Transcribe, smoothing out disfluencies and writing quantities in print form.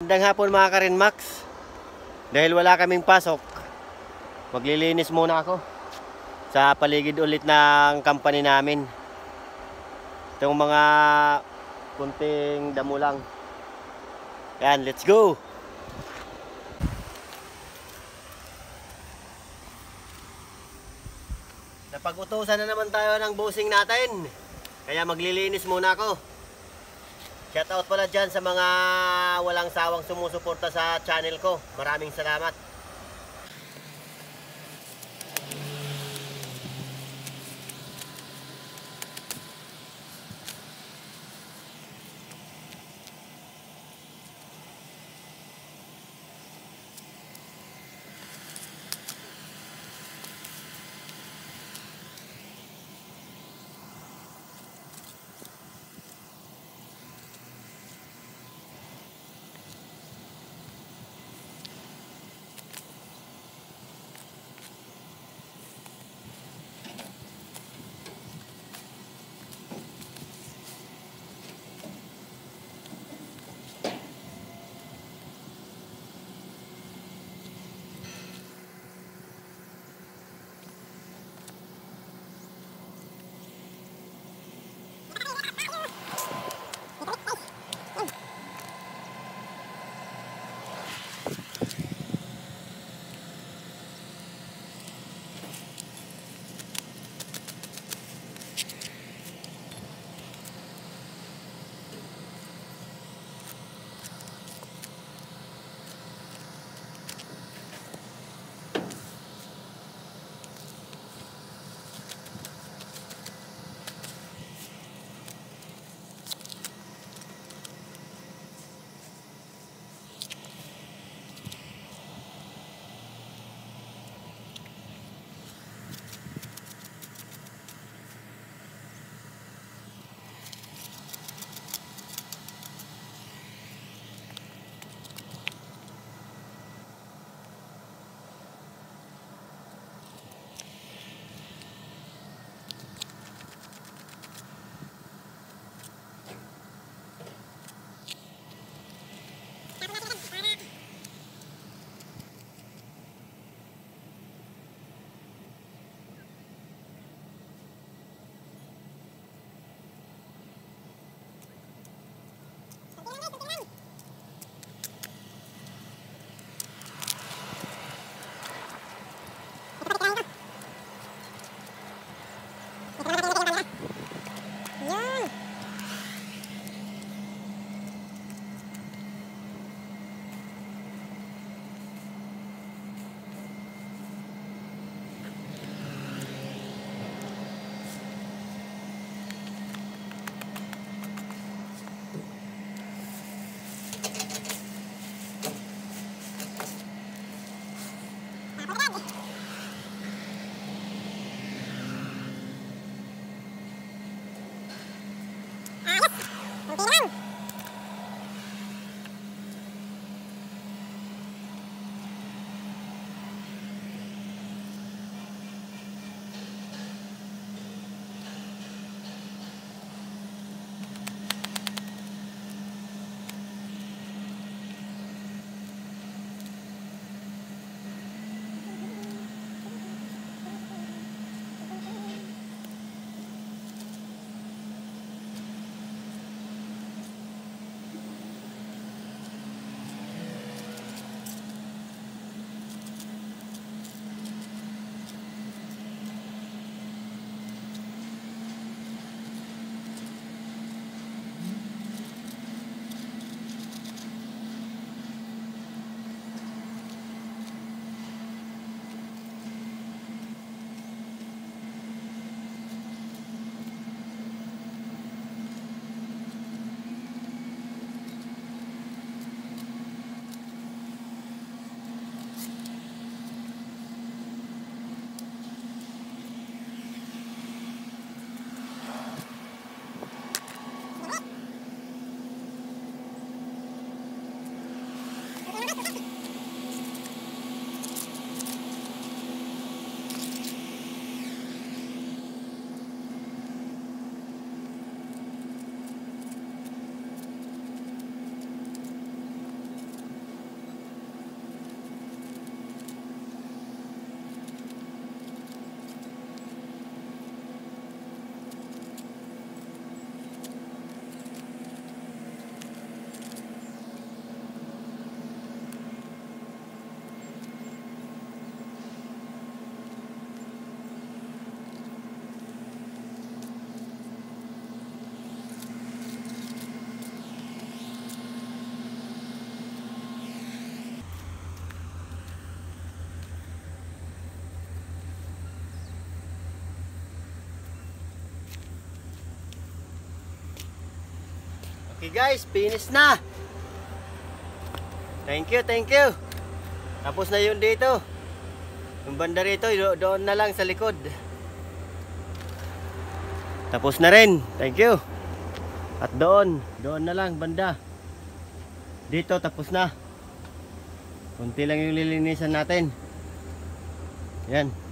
Magandang hapon mga Karinmax. Dahil wala kaming pasok, maglilinis muna ako sa paligid ulit ng company namin. Itong mga kunting damo lang. Yan, let's go! Napag-utusan na naman tayo ng bossing natin, kaya maglilinis muna ako. Shoutout pala dyan sa mga walang sawang sumusuporta sa channel ko. Maraming salamat. Okay guys, finish na. Thank you, thank you. Tapos na yun dito. Yung banda rito, doon na lang sa likod. Tapos na rin. Thank you. At doon na lang banda. Dito tapos na. Kunti lang yung lilinisan natin. Yan.